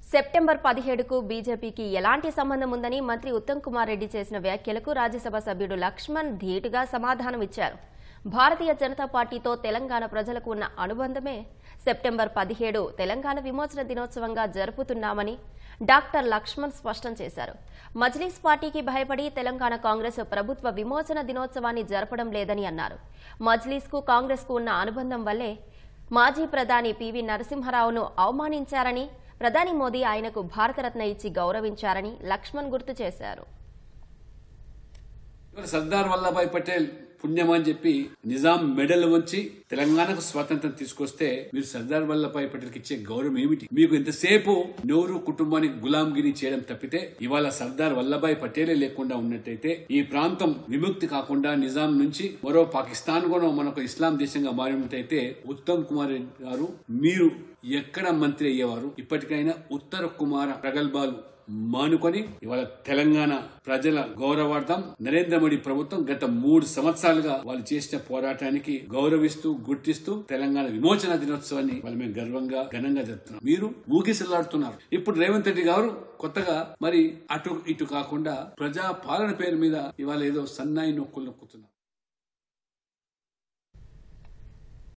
September 17కు బీజేపీకి ఎలాంటి సంబంధం ఉందని మంత్రి ఉత్తమ్ కుమార్ రెడ్డి చేసిన వ్యాఖ్యలకు రాజ్యసభ సభ్యుడు లక్ష్మణ్ ధీటుగా సమాధానమిచ్చారు. భారతీయ జనతా పార్టీతో తెలంగాణ ప్రజలకు ఉన్న అనుబంధమే సెప్టెంబర్ 17 తెలంగాణ విమోచన దినోత్సవంగా జరుపుతున్నామని డాక్టర్ లక్ష్మణ్ స్పష్టం చేశారు. మజ్లిస్ పార్టీకి భయపడి తెలంగాణ కాంగ్రెస్ ప్రభుత్వ విమోచన దినోత్సవాన్ని జరపడం లేదని అన్నారు. మజ్లిస్కు కాంగ్రెస్కు ఉన్న అనుబంధం వల్లే మాజీ ప్రధాని పివి నరసింహారావును అవమానించారని, ప్రధాని మోదీ ఆయనకు భారతరత్న ఇచ్చి గౌరవించారని లక్ష్మణ్ గుర్తు చేశారు. సర్దార్ వల్లభాయ్ పటేల్ పుణ్యం అని చెప్పి నిజాం మెడల్ వంచి తెలంగాణకు స్వాతంత్రం తీసుకొస్తే మీరు సర్దార్ వల్లభాయ్ పటేల్ కి ఇచ్చే గౌరవం ఏమిటి? మీకు ఎంతసేపు నెహ్రూ కుటుంబానికి గులాంగిరి చేయడం తప్పితే ఇవాళ సర్దార్ వల్లభాయ్ పటేలే లేకుండా ఉన్నట్టయితే ఈ ప్రాంతం విముక్తి కాకుండా నిజాం నుంచి మరో పాకిస్తాన్ కూడా మనకు ఇస్లాం దేశంగా మారినట్టయితే ఉత్తమ్ కుమార్ రెడ్డి గారు మీరు ఎక్కడ మంత్రి అయ్యేవారు? ఇప్పటికైనా ఉత్తర కుమార ప్రగల్భాలు మానుకొని ఇవాళ తెలంగాణ ప్రజల గౌరవార్థం నరేంద్ర మోడీ ప్రభుత్వం గత 3 సంవత్సరాలుగా వాళ్ళు చేసిన పోరాటానికి గౌరవిస్తూ గుర్తిస్తూ తెలంగాణ విమోచన దినోత్సవాన్ని వాళ్ళు మేము గర్వంగా ఘనంగా జరుపుతున్నాం. మీరు ఊగిసలాడుతున్నారు. ఇప్పుడు రేవంత్ రెడ్డి గారు కొత్తగా మరి అటు ఇటు కాకుండా ప్రజా పాలన పేరు మీద ఇవాళ ఏదో సన్నాయి నొక్కులు నొక్కుతున్నారు.